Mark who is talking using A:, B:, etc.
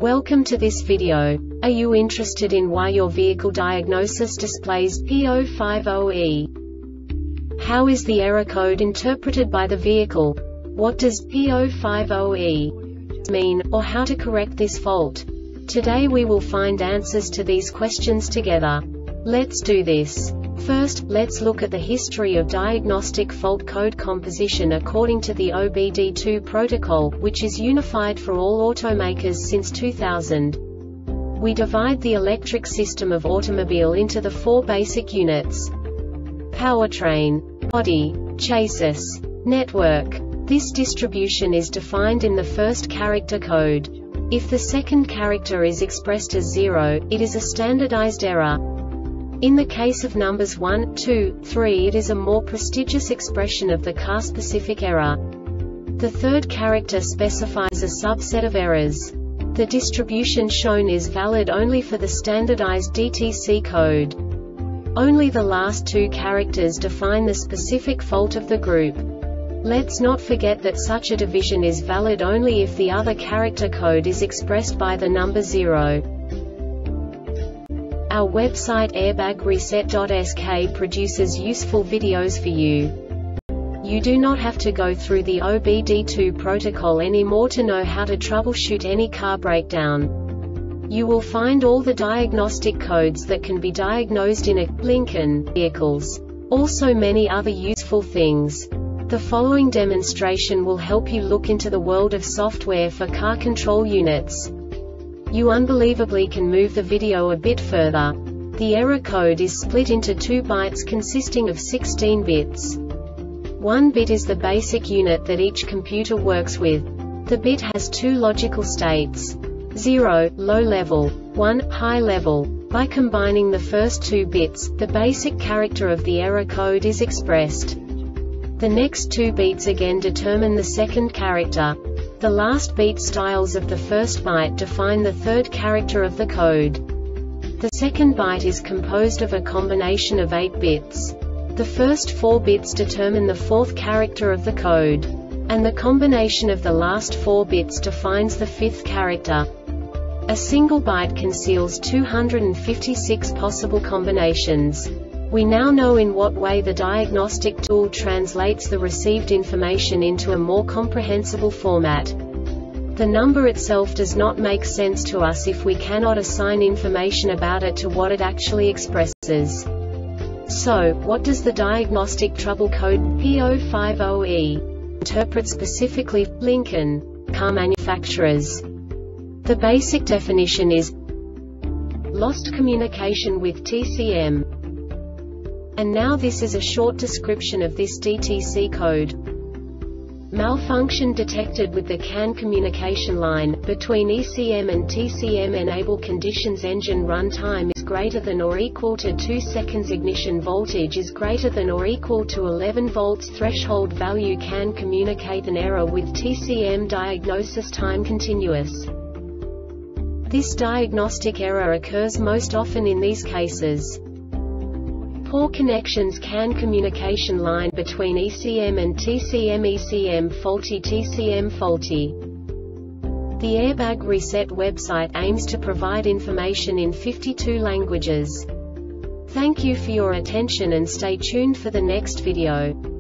A: Welcome to this video. Are you interested in why your vehicle diagnosis displays P050E? How is the error code interpreted by the vehicle? What does P050E mean, or how to correct this fault? Today we will find answers to these questions together. Let's do this. First, let's look at the history of diagnostic fault code composition according to the OBD2 protocol, which is unified for all automakers since 2000. We divide the electric system of automobile into the four basic units: powertrain, body, chassis, network. This distribution is defined in the first character code. If the second character is expressed as 0, it is a standardized error. In the case of numbers 1, 2, 3, it is a more prestigious expression of the car-specific error. The third character specifies a subset of errors. The distribution shown is valid only for the standardized DTC code. Only the last two characters define the specific fault of the group. Let's not forget that such a division is valid only if the other character code is expressed by the number 0. Our website airbagreset.sk produces useful videos for you. You do not have to go through the OBD2 protocol anymore to know how to troubleshoot any car breakdown. You will find all the diagnostic codes that can be diagnosed in a Lincoln vehicles. Also many other useful things. The following demonstration will help you look into the world of software for car control units. You unbelievably can move the video a bit further. The error code is split into 2 bytes consisting of 16 bits. 1 bit is the basic unit that each computer works with. The bit has 2 logical states: 0, low level, 1, high level. By combining the first 2 bits, the basic character of the error code is expressed. The next 2 beats again determine the second character. The last beat styles of the first byte define the third character of the code. The second byte is composed of a combination of 8 bits. The first 4 bits determine the fourth character of the code. And the combination of the last 4 bits defines the fifth character. A single byte conceals 256 possible combinations. We now know in what way the diagnostic tool translates the received information into a more comprehensible format. The number itself does not make sense to us if we cannot assign information about it to what it actually expresses. So, what does the diagnostic trouble code P050E interpret specifically for Lincoln car manufacturers? The basic definition is lost communication with TCM. And now this is a short description of this DTC code. Malfunction detected with the CAN communication line between ECM and TCM. Enable conditions: engine run time is greater than or equal to 2 seconds, ignition voltage is greater than or equal to 11 volts, threshold value. CAN communicate an error with TCM. Diagnosis time continuous. This diagnostic error occurs most often in these cases: poor connections, CAN communication line between ECM and TCM, ECM faulty, TCM faulty. The Airbag Reset website aims to provide information in 52 languages. Thank you for your attention and stay tuned for the next video.